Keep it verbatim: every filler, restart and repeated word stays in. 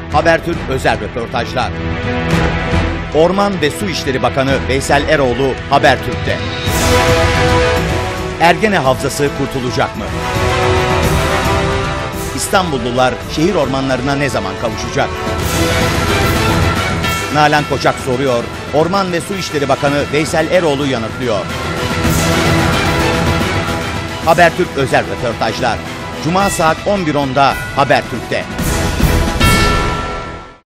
Habertürk özel röportajlar. Orman ve Su İşleri Bakanı Veysel Eroğlu Habertürk'te. Ergene Havzası kurtulacak mı? İstanbullular şehir ormanlarına ne zaman kavuşacak? Nalan Koçak soruyor, Orman ve Su İşleri Bakanı Veysel Eroğlu yanıtlıyor. Habertürk özel röportajlar. Cuma saat on bir onda Habertürk'te.